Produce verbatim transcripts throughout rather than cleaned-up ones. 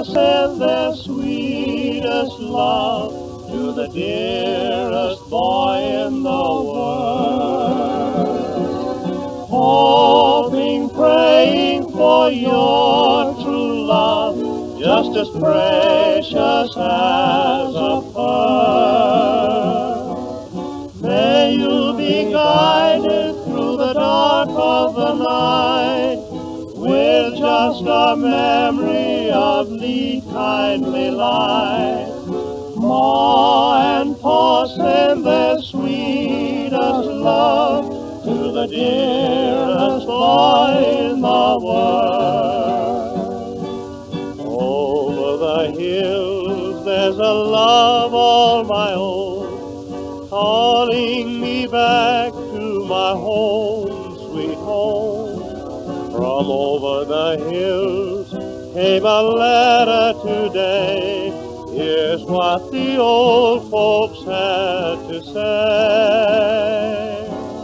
Pa send their sweetest love to the dearest boy in the world, hoping, praying for your true love, just as precious as a pearl. May you be guided through the dark of the night with just a memory of the kindly light. Ma and Pa send their sweetest love to the dearest boy in the world. Over the hills there's a love all my own, calling me back to my home, sweet home. From over the hills came a letter today. Here's what the old folks had to say.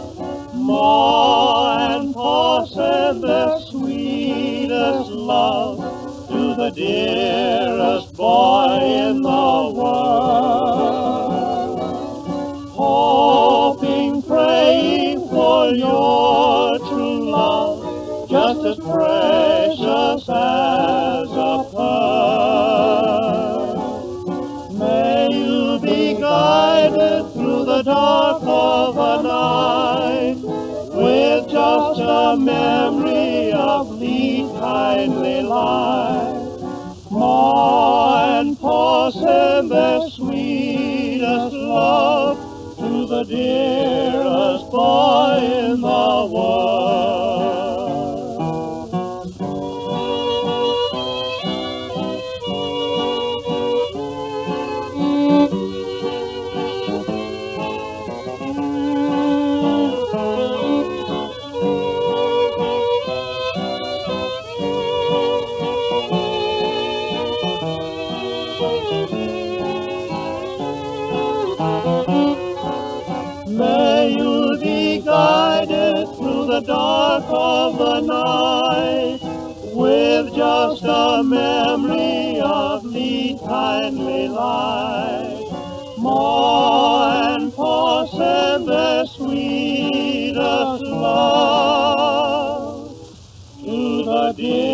Ma and Pa send their sweetest love to the dearest boy in the world, hoping, praying for your true love, just as precious as a pearl. May you be guided through the dark of the night with just a memory of the kindly light. Ma and Pa send their sweetest love to the dearest boy in the world. May you be guided through the dark of the night with just a memory of the kindly light. Ma and Pa send their sweetest love to the dear